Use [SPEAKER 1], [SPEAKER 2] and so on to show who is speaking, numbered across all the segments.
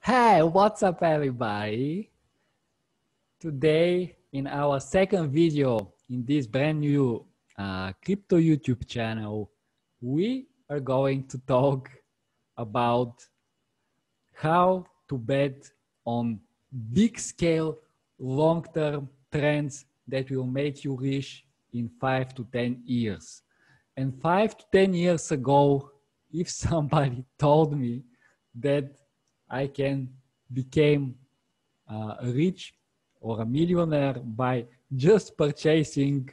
[SPEAKER 1] Hey, what's up, everybody? Today, in our second video in this brand new crypto YouTube channel, we are going to talk about how to bet on big scale, long term trends that will make you rich in 5 to 10 years. And 5 to 10 years ago, if somebody told me that I can become rich or a millionaire by just purchasing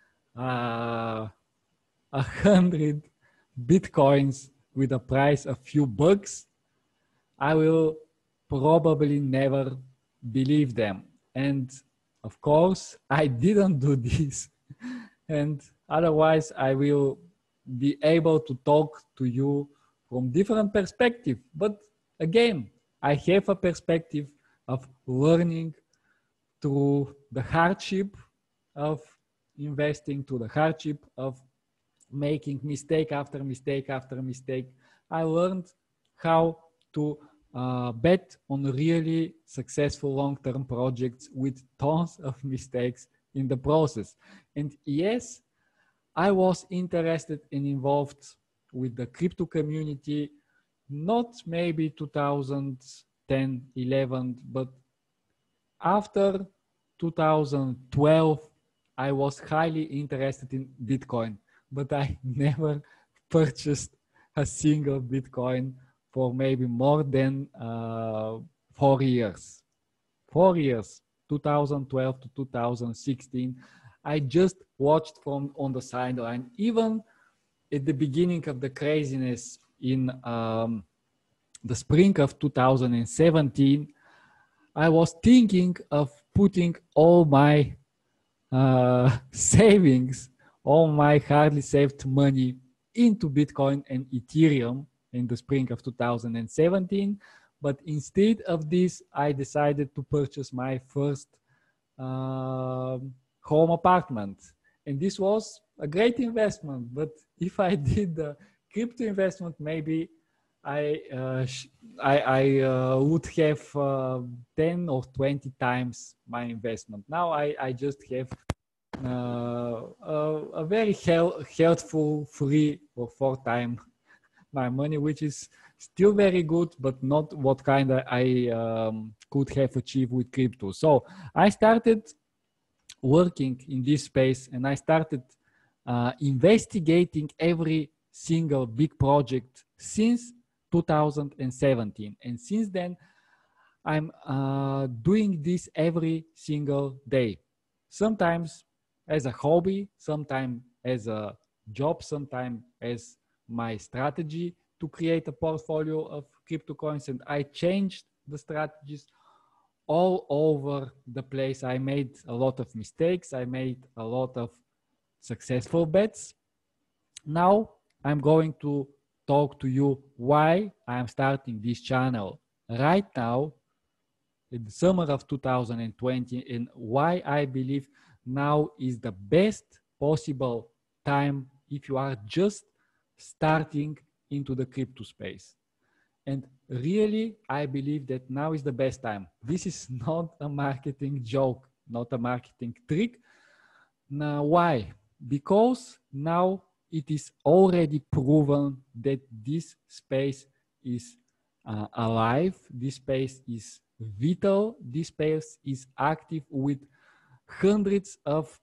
[SPEAKER 1] 100 bitcoins with a price of few bucks, I will probably never believe them. And of course, I didn't do this. And otherwise, I will be able to talk to you from different perspective. But again, I have a perspective of learning through the hardship of investing, to the hardship of making mistake after mistake after mistake. I learned how to bet on really successful long-term projects with tons of mistakes in the process. And yes, I was interested and involved with the crypto community, not maybe 2010, 11, but after 2012, I was highly interested in Bitcoin, but I never purchased a single Bitcoin for maybe more than 4 years. 4 years, 2012 to 2016. I just watched from on the sideline. Even at the beginning of the craziness in the spring of 2017, I was thinking of putting all my savings, all my hardly saved money into Bitcoin and Ethereum in the spring of 2017. But instead of this, I decided to purchase my first home apartment. And this was a great investment. But if I did the crypto investment, maybe I would have 10 or 20 times my investment. Now I just have a very healthful 3 or 4 times my money, which is still very good, but not what kind of I could have achieved with crypto. So I started working in this space, and I started investigating every single big project since 2017. And since then, I'm doing this every single day. Sometimes as a hobby, sometimes as a job, sometimes as my strategy to create a portfolio of crypto coins. And I changed the strategies all over the place. I made a lot of mistakes. I made a lot of successful bets. Now I'm going to talk to you why I'm starting this channel right now in the summer of 2020, and why I believe now is the best possible time if you are just starting into the crypto space. And really, I believe that now is the best time. This is not a marketing joke, not a marketing trick. Now, why? Because now it is already proven that this space is alive, this space is vital, this space is active with hundreds of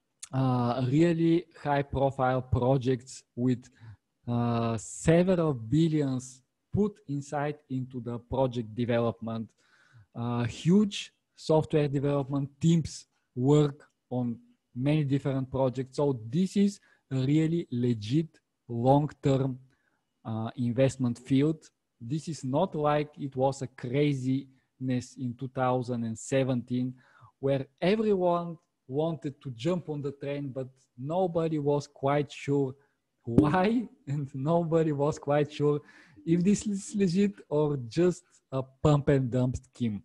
[SPEAKER 1] really high profile projects with several billions put inside into the project development. Huge software development teams work on many different projects. So this is a really legit long-term investment field. This is not like it was a craziness in 2017 where everyone wanted to jump on the train, but nobody was quite sure why, and nobody was quite sure if this is legit or just a pump and dump scheme.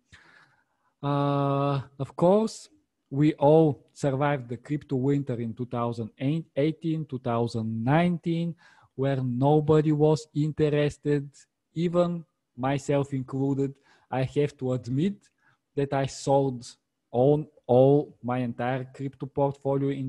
[SPEAKER 1] Of course, we all survived the crypto winter in 2018, 2019, where nobody was interested, even myself included. I have to admit that I sold all my entire crypto portfolio in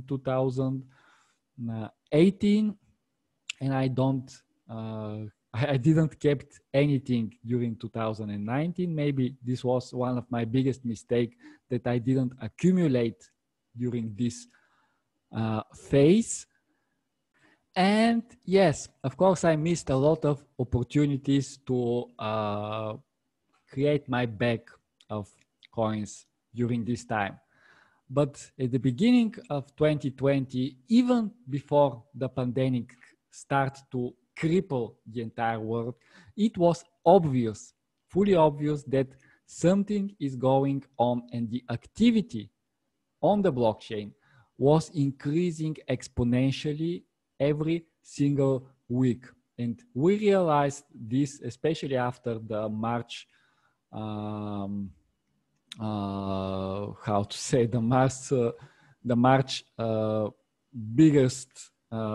[SPEAKER 1] 2018, and I didn't kept anything during 2019. Maybe this was one of my biggest mistakes, that I didn't accumulate during this phase. And yes, of course, I missed a lot of opportunities to create my bag of coins during this time. But at the beginning of 2020, even before the pandemic started to cripple the entire world, it was obvious, fully obvious, that something is going on, and the activity on the blockchain was increasing exponentially every single week. And we realized this, especially after the March, how to say, the March biggest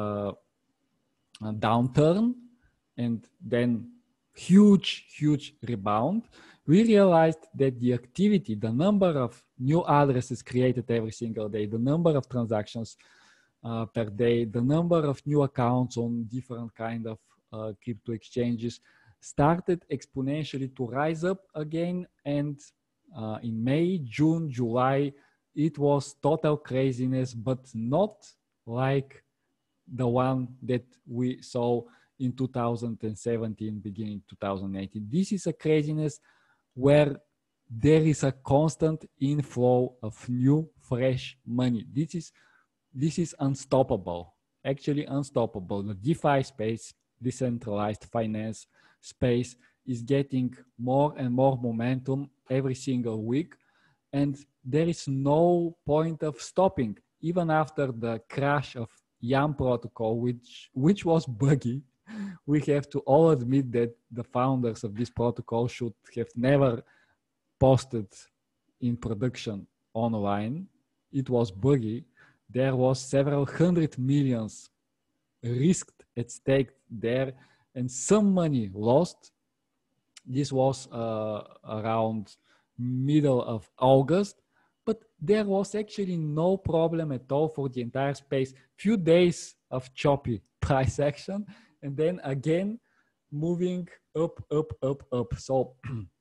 [SPEAKER 1] downturn, and then huge rebound. We realized that the activity, the number of new addresses created every single day, the number of transactions per day, the number of new accounts on different kind of crypto exchanges started exponentially to rise up again. And in May, June, July, it was total craziness, but not like the one that we saw in 2017, beginning 2018. This is a craziness where there is a constant inflow of new, fresh money. This is unstoppable, actually unstoppable. The DeFi space, decentralized finance space, is getting more and more momentum every single week, and there is no point of stopping. Even after the crash of YAM protocol, which was buggy, we have to all admit that the founders of this protocol should have never posted in production online. It was buggy. There was several hundred millions risked at stake there, and some money lost. This was around middle of August, but there was actually no problem at all for the entire space. Few days of choppy price action, and then again moving up. So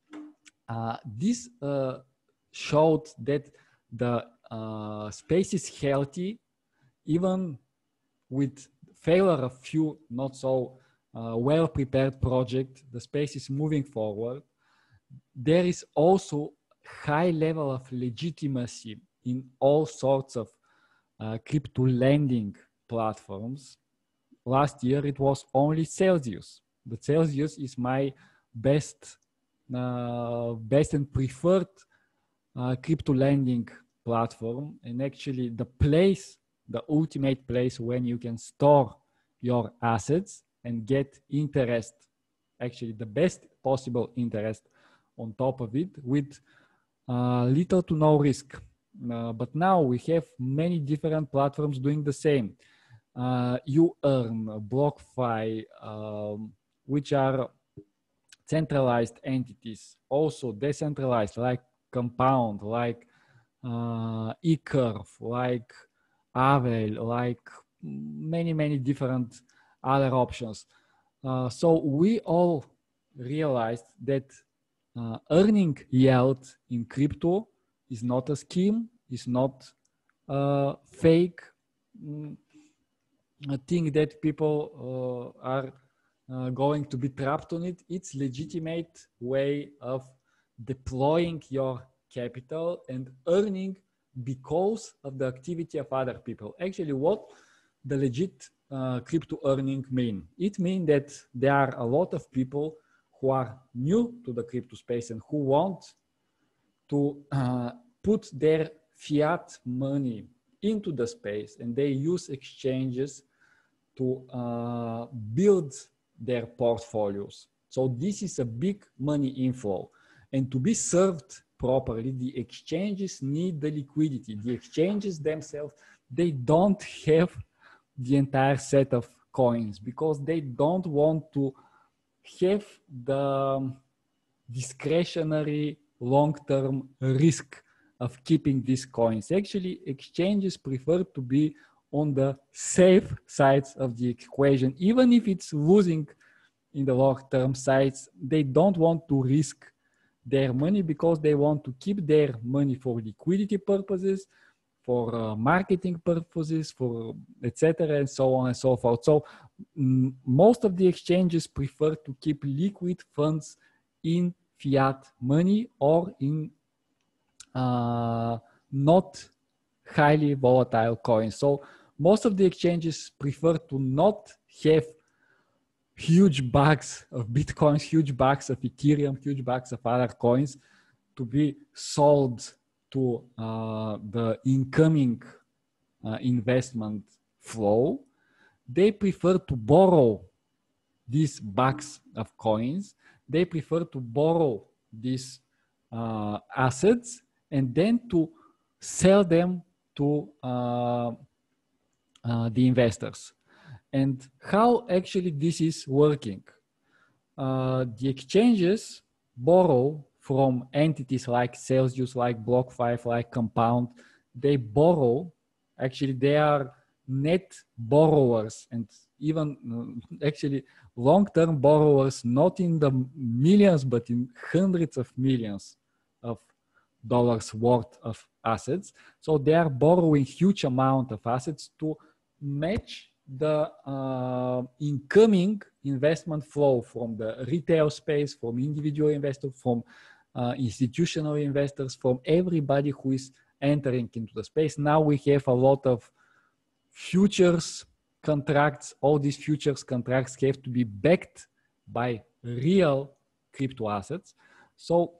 [SPEAKER 1] this showed that the space is healthy, even with failure of few not so well-prepared projects. The space is moving forward. There is also high level of legitimacy in all sorts of crypto lending platforms. Last year, it was only Celsius. The Celsius is my best and preferred crypto lending platform, and actually the ultimate place when you can store your assets and get interest, actually the best possible interest on top of it, with little to no risk. But now we have many different platforms doing the same. You earn, BlockFi, which are centralized entities, also decentralized, like Compound, like eCurve, like Avel, like many different other options. So we all realized that earning yield in crypto is not a scheme, is not fake, a thing that people are going to be trapped on it. It's legitimate way of deploying your capital and earning because of the activity of other people. Actually, what the legit crypto earning mean? It means that there are a lot of people who are new to the crypto space and who want to put their fiat money into the space, and they use exchanges to build their portfolios. So this is a big money inflow, and to be served properly, the exchanges need the liquidity. The exchanges themselves, they don't have the entire set of coins because they don't want to have discretionary long-term risk of keeping these coins. Actually, exchanges prefer to be on the safe sides of the equation, even if it's losing in the long-term sides. They don't want to risk their money because they want to keep their money for liquidity purposes, for marketing purposes, for etc., and so on and so forth. So most of the exchanges prefer to keep liquid funds in fiat money or in not highly volatile coins. So most of the exchanges prefer to not have huge bags of Bitcoins, huge bags of Ethereum, huge bags of other coins to be sold to the incoming investment flow. They prefer to borrow these bags of coins. They prefer to borrow these assets and then to sell them to the investors. And how actually this is working? The exchanges borrow from entities like Celsius, like BlockFi, like Compound. They borrow, actually they are net borrowers and even actually long-term borrowers, not in the millions, but in hundreds of millions of dollars worth of assets. So they are borrowing huge amount of assets to match the incoming investment flow from the retail space, from individual investors, from institutional investors, from everybody who is entering into the space. Now we have a lot of futures contracts. All these futures contracts have to be backed by real crypto assets. So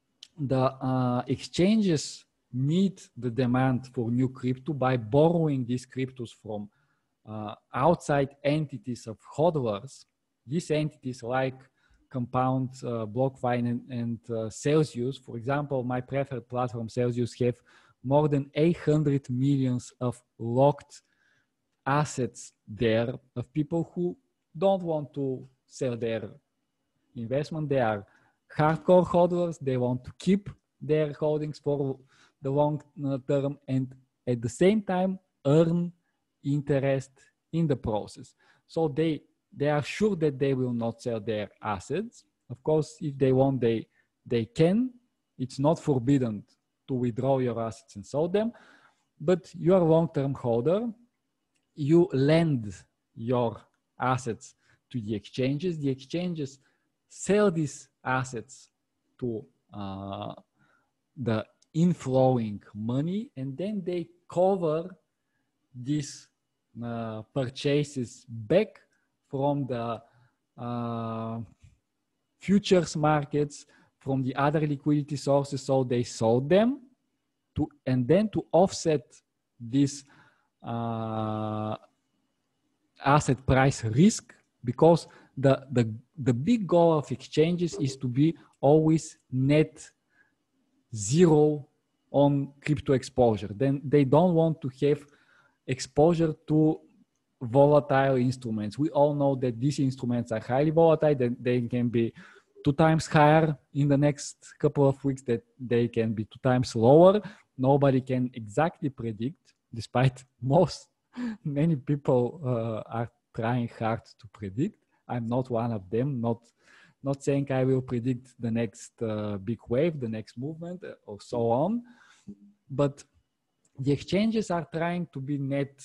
[SPEAKER 1] the exchanges meet the demand for new crypto by borrowing these cryptos from outside entities of hodlers. These entities like Compound, BlockFi, and Celsius. For example, my preferred platform, Celsius, have more than 800 millions of locked assets there of people who don't want to sell their investment. They are hardcore hodlers. They want to keep their holdings for the long term and at the same time earn interest in the process. So they are sure that they will not sell their assets. Of course, if they want, they can. It's not forbidden to withdraw your assets and sell them, but you are a long-term holder. You lend your assets to the exchanges. The exchanges sell these assets to the inflowing money, and then they cover these purchases back from the futures markets, from the other liquidity sources. So they sold them to, and then to offset this asset price risk, because the big goal of exchanges is to be always net zero on crypto exposure. Then they don't want to have exposure to volatile instruments. We all know that these instruments are highly volatile, that they can be 2 times higher in the next couple of weeks, that they can be 2 times lower. Nobody can exactly predict, despite many people are trying hard to predict. I'm not one of them, not saying I will predict the next big wave, the next movement, or so on. But the exchanges are trying to be net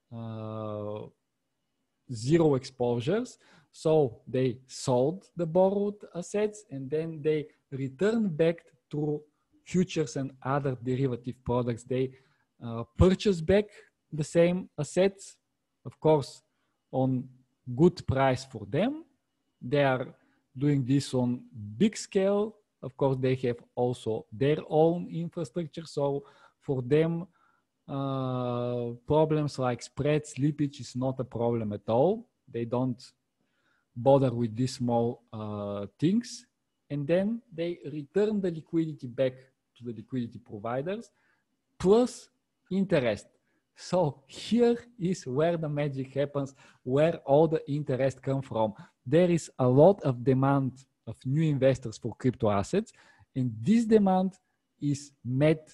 [SPEAKER 1] zero exposures. So they sold the borrowed assets and then they return back to futures and other derivative products. They purchase back the same assets, of course, on good price for them. They are doing this on big scale. Of course, they have also their own infrastructure. So for them, problems like spread slippage is not a problem at all. They don't bother with these small things. And then they return the liquidity back to the liquidity providers plus interest. So here is where the magic happens, where all the interest comes from. There is a lot of demand of new investors for crypto assets. And this demand is met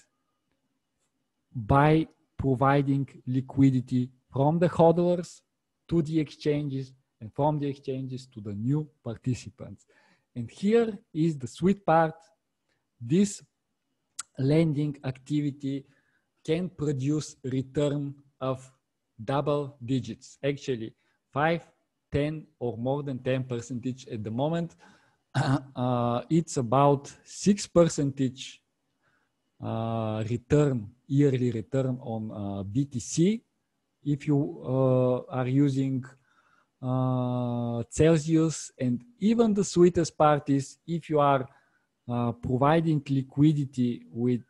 [SPEAKER 1] by providing liquidity from the hodlers to the exchanges and from the exchanges to the new participants. And here is the sweet part. This lending activity can produce return of double digits, actually 5, 10 or more than 10% at the moment. It's about 6% return, yearly return on BTC. If you are using Celsius, and even the sweetest part is if you are providing liquidity with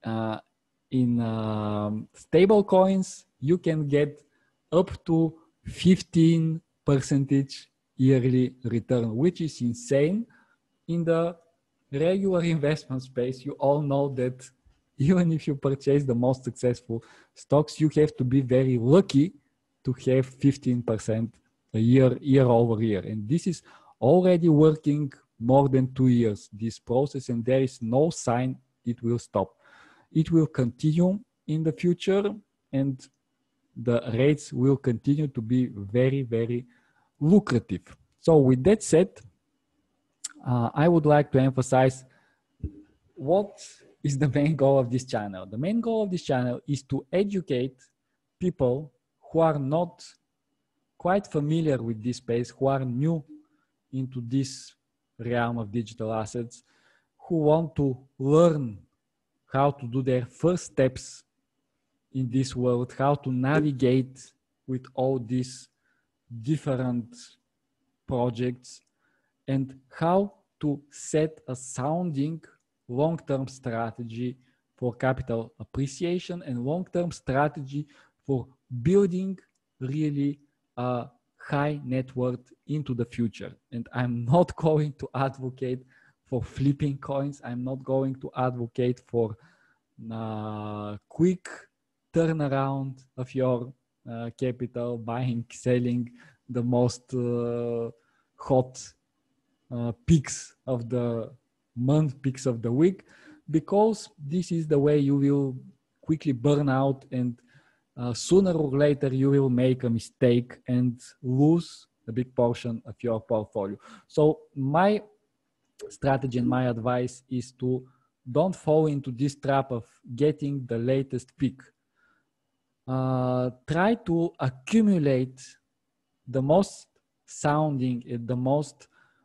[SPEAKER 1] in stable coins, you can get up to 15% yearly return, which is insane. In the regular investment space, you all know that even if you purchase the most successful stocks, you have to be very lucky to have 15% a year over year. And this is already working more than 2 years, this process, and there is no sign it will stop. It will continue in the future, and the rates will continue to be very, very lucrative. So with that said, I would like to emphasize what is the main goal of this channel. The main goal of this channel is to educate people who are not quite familiar with this space, who are new into this realm of digital assets, who want to learn how to do their first steps in this world, how to navigate with all these different projects, and how to set a sounding long-term strategy for capital appreciation and long-term strategy for building really a high net worth into the future. And I'm not going to advocate for flipping coins. I'm not going to advocate for quick turnaround of your capital, buying, selling the most hot peaks of the month, peaks of the week, because this is the way you will quickly burn out, and sooner or later you will make a mistake and lose a big portion of your portfolio. So my strategy and my advice is to don't fall into this trap of getting the latest peak. Try to accumulate the most sounding, the most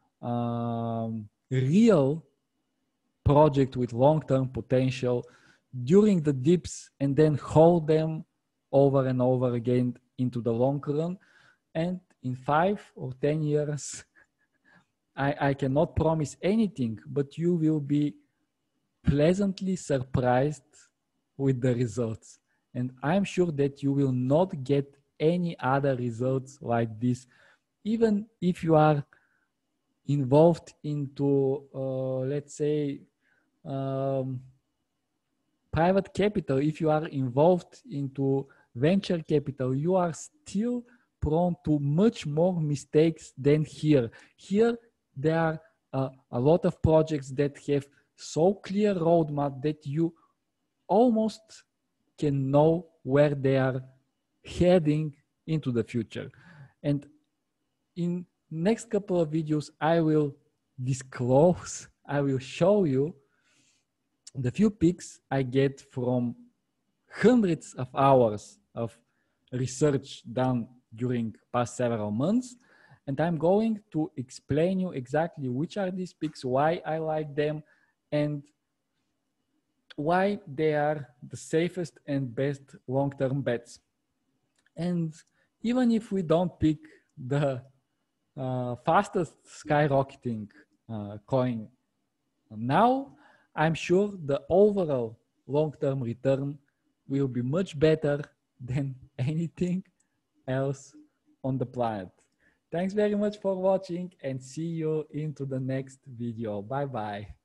[SPEAKER 1] real project with long-term potential during the dips, and then hold them over and over again into the long run. And in 5 or 10 years, I cannot promise anything, but you will be pleasantly surprised with the results. And I'm sure that you will not get any other results like this, even if you are involved into, let's say, private capital. If you are involved into venture capital, you are still prone to much more mistakes than here. Here, there are a lot of projects that have so clear roadmap that you almost can know where they are heading into the future. And in next couple of videos, I will disclose, I will show you the few picks I get from hundreds of hours of research done during past several months. And I'm going to explain you exactly which are these picks, why I like them, and why they are the safest and best long-term bets. And even if we don't pick the fastest skyrocketing coin now, I'm sure the overall long-term return will be much better than anything else on the planet. Thanks very much for watching, and see you into the next video. Bye bye.